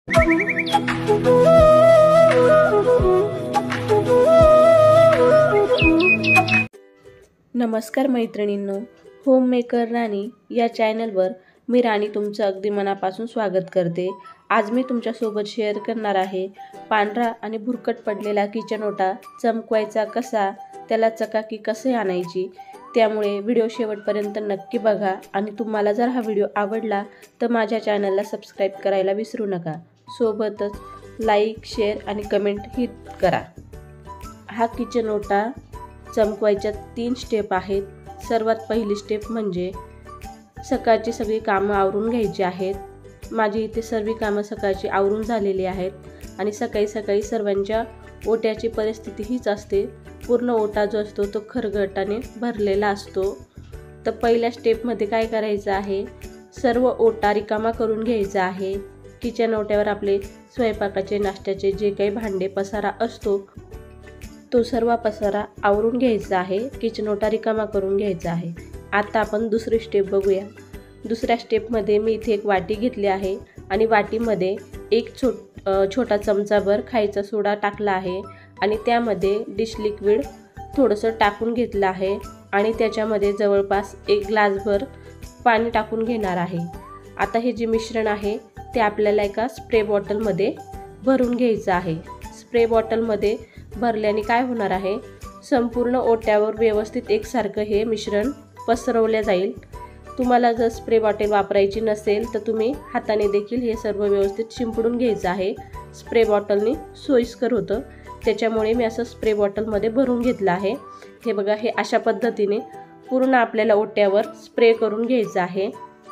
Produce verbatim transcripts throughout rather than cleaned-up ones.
नमस्कार मैत्रिणींनो, home maker राणी या चॅनलवर मी राणी तुमचं अगदी मनापासून स्वागत करते। आज मी तुमच्यासोबत शेअर करणार आहे पांढरा आणि भुरकट पडलेला किचन ओटा चमकवायचा कसा, त्याला चकाकी कसे आणायची। त्यामुळे व्हिडिओ शेवटपर्यंत नक्की बघा आणि तुम्हाला जर हा व्हिडिओ आवडला तर माझ्या चॅनलला सबस्क्राईब करायला विसरू नका। सोबतच लाईक, शेअर आणि कमेंट ही करा। हा किचन ओटा चमकवायच्या तीन स्टेप आहेत। सर्वात पहिली स्टेप म्हणजे सकाळची सगळी कामं आवरून घ्यायची आहेत। माझी इथे सर्व कामं सकाळची आवरून झालेली आहेत आणि सकाळी सकाळी सर्वांच्या ओट्याची परिस्थिती हीच असते। पूर्ण ओटा जो असतो तो खरगटाने भरलेला असतो। तर पहिल्या स्टेपमध्ये काय करायचं आहे, सर्व ओटा रिकामा करून घ्यायचा आहे। किचन ओट्यावर आपले स्वयंपाकाचे, नाश्त्याचे जे काही भांडे पसारा असतो तो सर्व पसारा आवरून घ्यायचा आहे। किचन ओटा रिकामा करून घ्यायचा आहे। आता आपण दुसरी स्टेप बघूया। दुसऱ्या स्टेपमध्ये मी इथे एक वाटी घेतली आहे आणि वाटीमध्ये एक छोट छोटा चमचाभर खायचा सोडा टाकला आहे आणि त्यामध्ये डिश लिक्विड थोडंसं टाकून घेतलं आहे आणि त्याच्यामध्ये जवळपास एक ग्लासभर पाणी टाकून घेणार आहे। आता हे जे मिश्रण आहे ते आपल्याला एका स्प्रे बॉटलमध्ये भरून घ्यायचं आहे। स्प्रे बॉटलमध्ये भरल्याने काय होणार आहे, संपूर्ण ओट्यावर व्यवस्थित एकसारखं हे मिश्रण पसरवले जाईल। तुम्हाला जर स्प्रे बॉटल वापरायची नसेल तर तुम्ही हाताने देखील हे सर्व व्यवस्थित शिंपडून घ्यायचं आहे। स्प्रे बॉटलने सोयीस्कर होतं, त्याच्यामुळे मी असं स्प्रे बॉटलमध्ये भरून घेतलं आहे। हे बघा, हे अशा पद्धतीने पूर्ण आपल्याला ओट्यावर स्प्रे करून घ्यायचं आहे।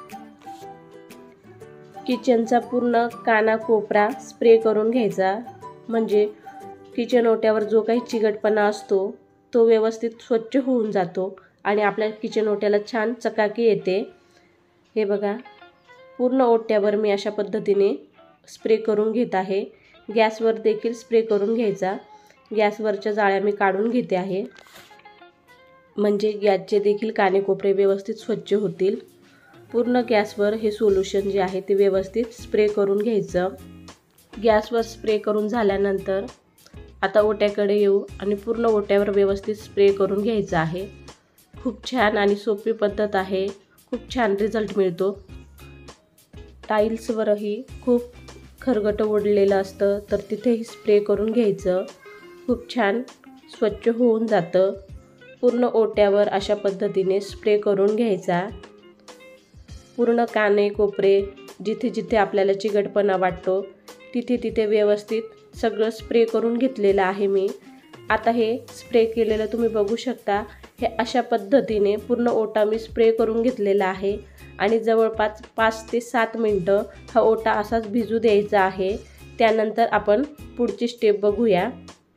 किचनचा पूर्ण काना कोपरा स्प्रे करून घ्यायचा, म्हणजे किचन ओट्यावर जो काही चिकटपणा असतो तो व्यवस्थित स्वच्छ होऊन जातो आणि आपल्या किचन ओट्याला छान चकाकी येते। हे बघा, पूर्ण ओट्यावर मी अशा पद्धतीने स्प्रे करून घेत आहे। गॅसवर देखील स्प्रे करून घ्यायचा। गॅसवरच्या जाळ्या मी काढून घेते आहे, म्हणजे गॅसचे देखील कानेकोपरे व्यवस्थित स्वच्छ होतील। पूर्ण गॅसवर हे सोल्युशन जे आहे ते व्यवस्थित स्प्रे करून घ्यायचं। गॅसवर स्प्रे करून झाल्यानंतर आता ओट्याकडे येऊ आणि पूर्ण ओट्यावर व्यवस्थित स्प्रे करून घ्यायचं आहे। खूप छान आणि सोपी पद्धत आहे, खूप छान रिझल्ट मिळतो। टाईल्सवरही खूप खरगट ओढलेलं असतं तर तिथेही स्प्रे करून घ्यायचं, खूप छान स्वच्छ होऊन जातं। पूर्ण ओट्यावर अशा पद्धतीने स्प्रे करून घ्यायचा। पूर्ण काने कोपरे जिथे जिथे आपल्याला चिकटपणा वाटतो तिथे तिथे व्यवस्थित सगळं स्प्रे करून घेतलेलं आहे मी। आता हे स्प्रे केलेलं तुम्ही बघू शकता। हे अशा पद्धतीने पूर्ण ओटा मी स्प्रे करून घेतलेला आहे आणि जवळपास पाच ते सात मिनटं हा ओटा असाच भिजू द्यायचा आहे। त्यानंतर आपण पुढची स्टेप बघूया।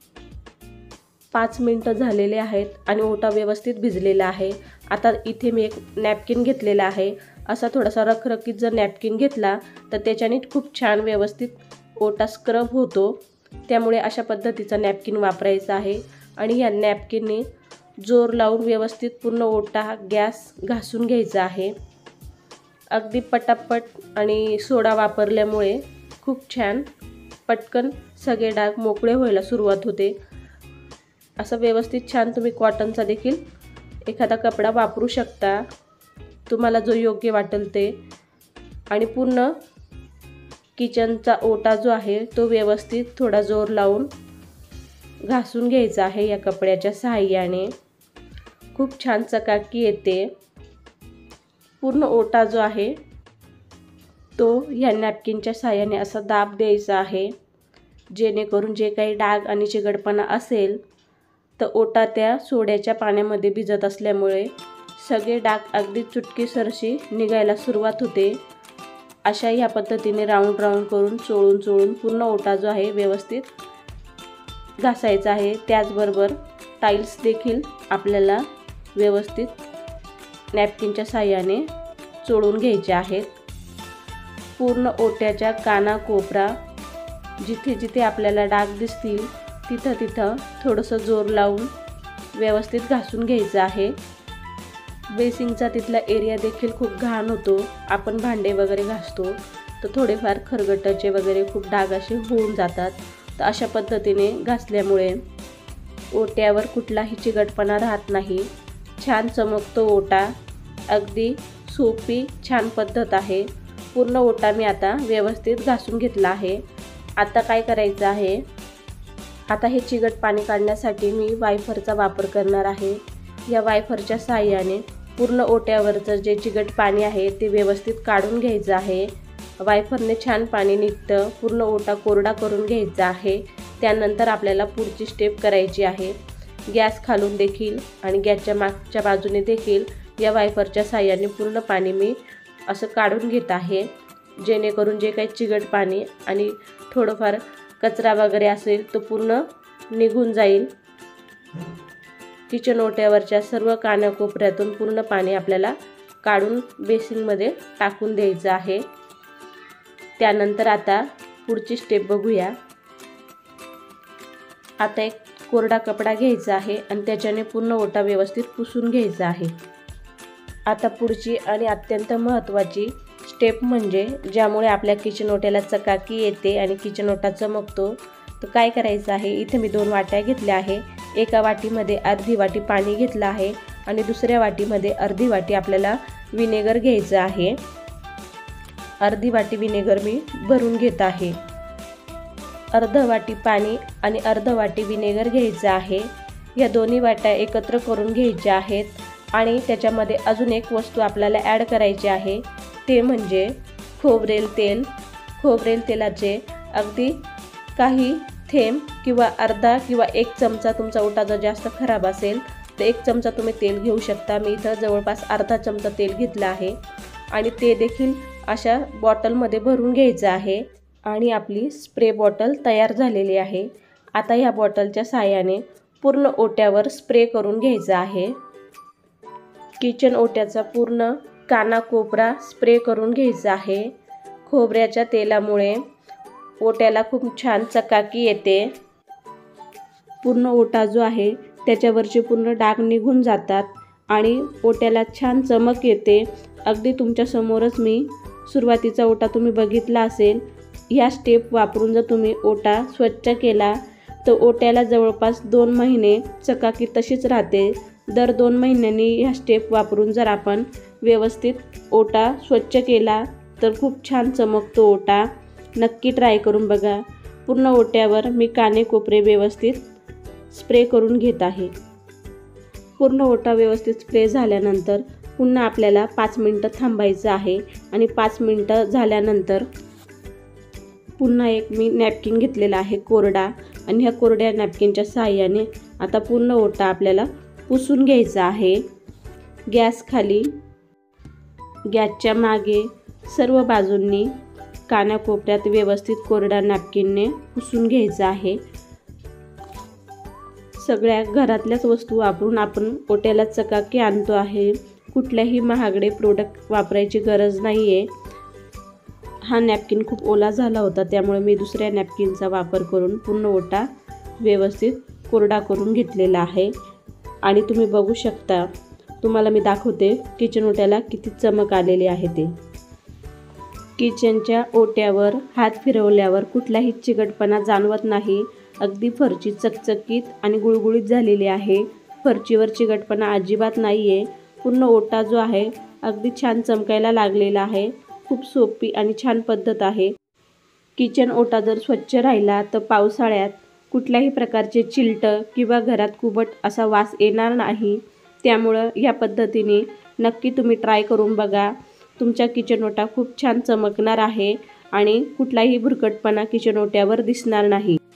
पाच मिनटं झालेले आहेत आणि ओटा व्यवस्थित भिजलेला आहे। आता इथे मी एक नॅपकिन घेतलेला आहे। असा थोडासा रखरखीत जर नॅपकिन घेतला तर त्याच्याने खूप छान व्यवस्थित ओटा स्क्रब होतो, त्यामुळे अशा पद्धतीचा नॅपकिन वापरायचा आहे आणि या नॅपकिनने जोर लावून व्यवस्थित पूर्ण ओटा गॅस घासून घ्यायचा आहे। अगदी पटापट आणि सोडा वापरल्यामुळे खूप छान पटकन सगळे डाग मोकळे व्हायला सुरुवात होते। असं व्यवस्थित छान तुम्ही कॉटनचा देखील एखादा कपडा वापरू शकता, तुम्हाला जो योग्य वाटेल ते। आणि पूर्ण किचनचा ओटा जो आहे तो व्यवस्थित थोडा जोर लावून घासून घ्यायचा आहे या कपड्याच्या सहाय्याने। खूप छान चकाकी येते। पूर्ण ओटा जो आहे तो ह्या नॅपकिनच्या सहाय्याने असा दाब द्यायचा आहे, जेणेकरून जे काही डाग आणि चिकटपणा असेल तर ओटा त्या सोड्याच्या पाण्यामध्ये भिजत असल्यामुळे सगळे डाग अगदी चुटकीसरशी निघायला सुरुवात होते। अशा ह्या पद्धतीने राऊंड राऊंड करून चोळून चोळून पूर्ण ओटा जो आहे व्यवस्थित घासायचा आहे। त्याचबरोबर टाईल्स देखील आपल्याला व्यवस्थित नॅपकिनच्या साहाय्याने चोळून घ्यायचे आहेत। पूर्ण ओट्याच्या काना कोपरा जिथे जिथे आपल्याला डाग दिसतील तिथं तिथं थोडंसं जोर लावून व्यवस्थित घासून घ्यायचं आहे। बेसिंगचा तिथला एरिया देखील खूप घाण होतो, आपण भांडे वगैरे घासतो तर थोडेफार खरगटाचे वगैरे खूप डाग असे होऊन जातात. तर अशा पद्धतीने घासल्यामुळे ओट्यावर कुठलाही चिकटपणा राहत नाही. छान चमकतो ओटा. अगदी सोपी छान पद्धत आहे. पूर्ण ओटा मी आता व्यवस्थित घासून घेतला आहे. आता काय करायचं आहे, आता हे चिकट पाणी काढण्यासाठी मी वायफरचा वापर करणार आहे. या वायफरच्या साहाय्याने पूर्ण ओट्यावरचं जे चिकट पाणी आहे ते व्यवस्थित काढून घ्यायचं आहे. वायफरने छान पाणी निघतं. पूर्ण ओटा कोरडा करून घ्यायचा आहे. त्यानंतर आपल्याला पुढची स्टेप करायची आहे. गॅस खालून देखील आणि गॅसच्या मागच्या बाजूने देखील या वायफरच्या साहाय्याने पूर्ण पाणी मी असं काढून घेत आहे, जेणेकरून जे काही चिकट पाणी आणि थोडंफार कचरा वगैरे असेल तो पूर्ण निघून जाईल. किचन ओट्यावरच्या सर्व कानाकोपऱ्यातून पूर्ण पाणी आपल्याला काढून बेसिनमध्ये टाकून द्यायचं आहे. त्यानंतर आता पुढची स्टेप बघूया. आता एक कोरडा कपडा घ्यायचा आहे आणि त्याच्याने पूर्ण ओटा व्यवस्थित पुसून घ्यायचा आहे. आता पुढची आणि अत्यंत महत्त्वाची स्टेप म्हणजे ज्यामुळे आपल्या किचन ओट्याला चकाकी येते आणि किचन ओटा चमकतो. तर काय करायचं आहे, इथे मी दोन वाट्या घेतल्या आहे. एका वाटीमध्ये अर्धी वाटी पाणी घेतलं आहे आणि दुसऱ्या वाटीमध्ये अर्धी वाटी आपल्याला विनेगर घ्यायचं आहे. अर्धी वाटी विनेगर मी भरून घेत आहे. अर्ध वाटी पाणी आणि अर्ध वाटी विनेगर घ्यायचं आहे. या दोन्ही वाट्या एकत्र करून घ्यायच्या आहेत आणि त्याच्यामध्ये अजून एक वस्तू आपल्याला ॲड करायची आहे, ते म्हणजे खोबरेल तेल. खोबरेल तेलाचे अगदी काही थेंब किंवा अर्धा किंवा एक चमचा, तुमचा ओटा जर जास्त खराब असेल तर एक चमचा तुम्ही तेल घेऊ शकता. मी इथं जवळपास अर्धा चमचा तेल घेतलं आहे आणि ते देखील अशा बॉटलमध्ये भरून घ्यायचं आहे. आणि आपली स्प्रे बॉटल तयार झालेली आहे. आता ह्या बॉटलच्या साहाय्याने पूर्ण ओट्यावर स्प्रे करून घ्यायचं आहे. किचन ओट्याचा पूर्ण कानाकोपरा स्प्रे करून घ्यायचा आहे. खोबऱ्याच्या तेलामुळे ओट्याला खूप छान चकाकी येते. पूर्ण ओटा जो आहे त्याच्यावरचे पूर्ण डाग निघून जातात आणि ओट्याला छान चमक येते. अगदी तुमच्यासमोरच मी सुरुवातीचा ओटा तुम्ही बघितला असेल. ह्या स्टेप वापरून जर तुम्ही ओटा स्वच्छ केला तर ओट्याला जवळपास दोन महिने चकाकी तशीच राहते. दर दोन महिन्यांनी ह्या स्टेप वापरून जर आपण व्यवस्थित ओटा स्वच्छ केला तर खूप छान चमकतो ओटा. नक्की ट्राय करून बघा. पूर्ण ओट्यावर मी कानेकोपरे व्यवस्थित स्प्रे करून घेत आहे. पूर्ण ओटा व्यवस्थित स्प्रे झाल्यानंतर पुन्हा आपल्याला पाच मिनटं थांबायचं आहे आणि पाच मिनटं झाल्यानंतर पुन्हा एक मी नॅपकिन घेतलेला आहे कोरडा आणि ह्या कोरड्या नॅपकिनच्या साहाय्याने आता पूर्ण ओटा आपल्याला पुसून घ्यायचा आहे. गॅस खाली, गॅसच्या मागे सर्व बाजूंनी कानाकोपऱ्यात व्यवस्थित कोरड्या नॅपकिनने पुसून घ्यायचं आहे. सगळ्या घरातल्याच वस्तू वापरून आपण ओट्याला चकाकी आणतो आहे. कुठल्याही महागडे प्रोडक्ट वापरायची गरज नाही आहे. हा नॅपकिन खूप ओला झाला होता त्यामुळे मी दुसऱ्या नॅपकिनचा वापर करून पूर्ण ओटा व्यवस्थित कोरडा करून घेतलेला आहे. आणि तुम्ही बघू शकता, तुम्हाला मी दाखवते किचन ओट्याला किती चमक आलेली आहे ते. किचनच्या ओट्यावर हात फिरवल्यावर कुठलाही चिकटपणा जाणवत नाही. अगदी फरची चकचकीत आणि गुळगुळीत झालेली आहे. फरचीवर चिकटपणा अजिबात नाही आहे. पूर्ण ओटा जो आहे अगदी छान चमकायला लागलेला आहे. खूप सोपी आणि छान पद्धत आहे. किचन ओटा जर स्वच्छ राहिला तर पावसाळ्यात कुठल्याही प्रकारचे चिलटं किंवा घरात कुबट असा वास येणार नाही. त्यामुळं या पद्धतीने नक्की तुम्ही ट्राय करून बघा. तुमचा किचन ओटा खूप छान चमकणार आहे आणि कुठलाही भुरकटपणा किचन ओट्यावर दिसणार नाही.